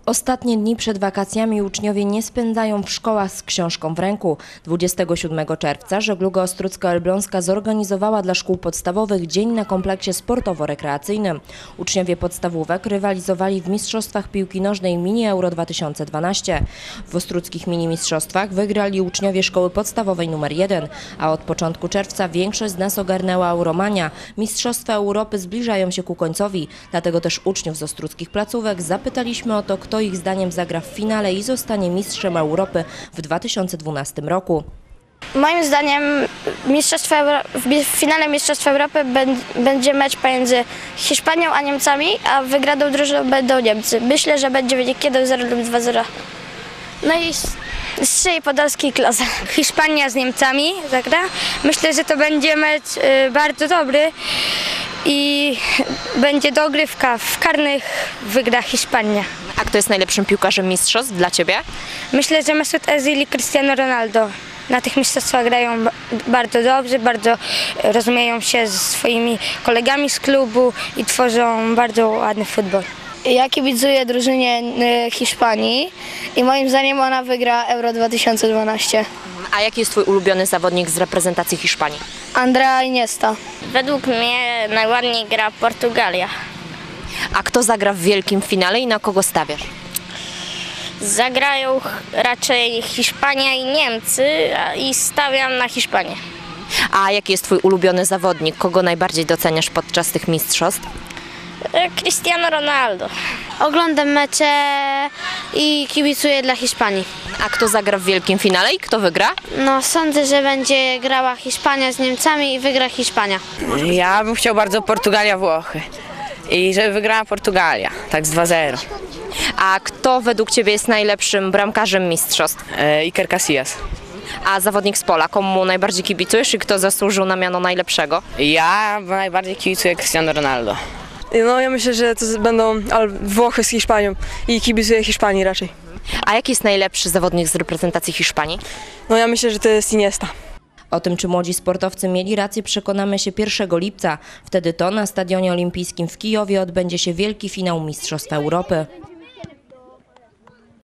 Ostatnie dni przed wakacjami uczniowie nie spędzają w szkołach z książką w ręku. 27 czerwca żegluga Ostródzko-Elbląska zorganizowała dla szkół podstawowych dzień na kompleksie sportowo-rekreacyjnym. Uczniowie podstawówek rywalizowali w mistrzostwach piłki nożnej Mini Euro 2012. W ostródzkich mini mistrzostwach wygrali uczniowie szkoły podstawowej nr 1, a od początku czerwca większość z nas ogarnęła Euromania. Mistrzostwa Europy zbliżają się ku końcowi, dlatego też uczniów z ostródzkich placówek zapytaliśmy o to, kto ich zdaniem zagra w finale i zostanie mistrzem Europy w 2012 roku. Moim zdaniem w finale Mistrzostw Europy będzie mecz pomiędzy Hiszpanią a Niemcami, a wygraną drużyną będą Niemcy. Myślę, że będzie wynik 1-0 lub 2-0. No i strzeli Podolski Klose. Hiszpania z Niemcami zagra. Myślę, że to będzie mecz bardzo dobry i będzie dogrywka. W karnych wygra Hiszpania. A kto jest najlepszym piłkarzem mistrzostw dla Ciebie? Myślę, że Mesut Özil i Cristiano Ronaldo na tych mistrzostwach grają bardzo dobrze, bardzo rozumieją się ze swoimi kolegami z klubu i tworzą bardzo ładny futbol. Ja kibicuję drużynie Hiszpanii i moim zdaniem ona wygra Euro 2012. A jaki jest Twój ulubiony zawodnik z reprezentacji Hiszpanii? Andrea Iniesta. Według mnie najładniej gra Portugalia. A kto zagra w wielkim finale i na kogo stawiasz? Zagrają raczej Hiszpania i Niemcy i stawiam na Hiszpanię. A jaki jest Twój ulubiony zawodnik? Kogo najbardziej doceniasz podczas tych mistrzostw? Cristiano Ronaldo. Oglądam mecze i kibicuję dla Hiszpanii. A kto zagra w wielkim finale i kto wygra? No sądzę, że będzie grała Hiszpania z Niemcami i wygra Hiszpania. Ja bym chciał bardzo Portugalia-Włochy i żeby wygrała Portugalia, tak z 2-0. A kto według Ciebie jest najlepszym bramkarzem mistrzostw? Iker Casillas. A zawodnik z pola, komu najbardziej kibicujesz i kto zasłużył na miano najlepszego? Ja najbardziej kibicuję Cristiano Ronaldo. No ja myślę, że to będą Włochy z Hiszpanią i kibicuję Hiszpanii raczej. A jaki jest najlepszy zawodnik z reprezentacji Hiszpanii? No ja myślę, że to jest Iniesta. O tym, czy młodzi sportowcy mieli rację, przekonamy się 1 lipca. Wtedy to na Stadionie Olimpijskim w Kijowie odbędzie się wielki finał Mistrzostw Europy.